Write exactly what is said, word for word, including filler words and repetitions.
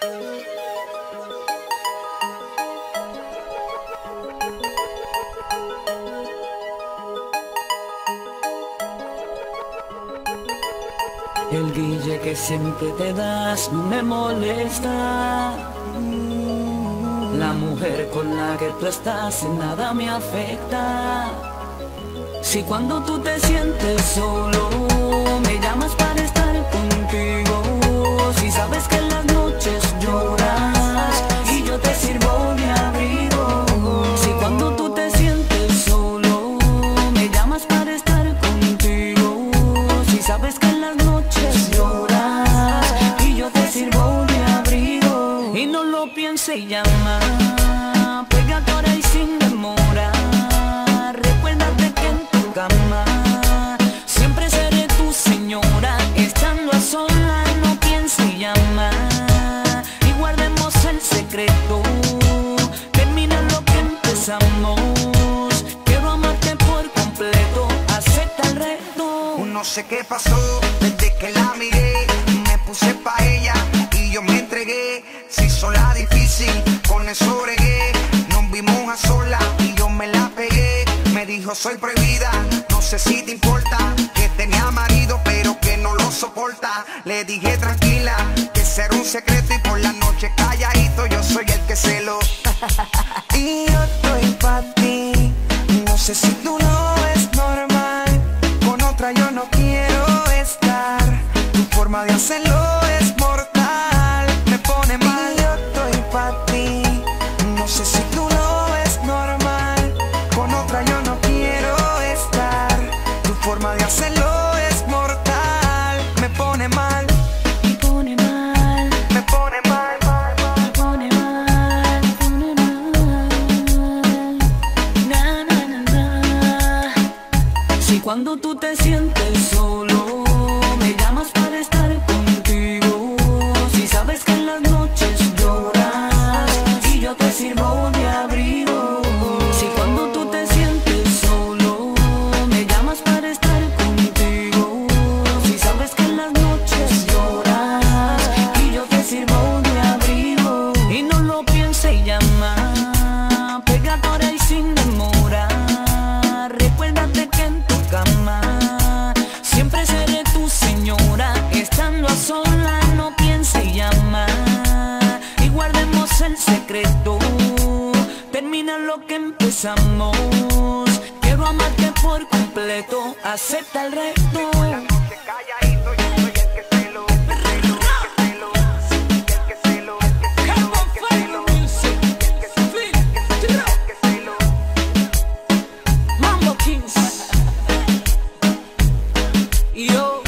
El guille que siempre te das no me molesta. La mujer con la que tú estás en nada me afecta. Si cuando tú te sientes solo me llamas para estar contigo, si sabes que en las noches lloras y yo te sirvo mi abrigo. Si cuando tú te sientes solo me llamas para estar contigo, si sabes que en las noches lloras y yo te sirvo mi abrigo. Y no lo pienses y llama, pégate ahora y sin demora. Recuérdate que en tu cama siempre seré tu señora. Estando a solas no pienses y llama, y guardemos el secreto. Termina lo que empezamos. Quiero amarte por completo, acepta el reto. No sé qué pasó desde que la miré, me puse pa' ella y yo me entregué. Se hizo la difícil, con eso bregué. Nos vimos a solas y yo me la pegué. Me dijo soy prohibida, no sé si te importa, que tenía marido pero que no lo soporta. Le dije tranquila, que será un secreto y por la noche calladito yo soy el que se lo y yo estoy pa' ti, no sé si tú no es normal. Con otra yo no quiero estar, tu forma de hacerlo es mortal, me pone mal. Y yo estoy pa' ti, no sé si tú no es normal. Con otra yo no quiero estar, tu forma de hacerlo es mortal, me pone mal. Me pone mal, Me pone mal, me pone mal, me pone mal. Na, na, na, na. Si cuando tú te sientes solo me llamas para estar contigo, si sabes que en las noches lloras y yo te sirvo mi abrigo. Si cuando tú te sientes solo me llamas para estar contigo, si sabes que en las noches lloras y yo te sirvo mi abrigo. Y no lo pienses y llama, pégate ahora y sin demora. Recuérdate que en tu cama siempre seré tu señora. Estando a solas no pienses y llama, y guardemos el secreto. Termina lo que empezamos. Quiero amarte por completo, acepta el reto. noche calladito yo soy el que se lo, el que se lo, el que se lo, el que se lo, el que se lo, el que se lo, el que se lo. Mambo Kings. Yo.